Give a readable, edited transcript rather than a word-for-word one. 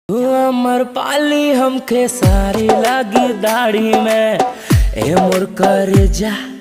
अमर पाली हमके सारी लगी दाढ़ी में ए मोर कर जा